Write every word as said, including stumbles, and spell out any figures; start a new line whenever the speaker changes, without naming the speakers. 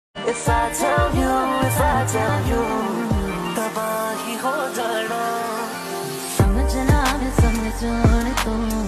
If I tell you, if I tell you, तबाही हो जाना। समझना मैं समझ तू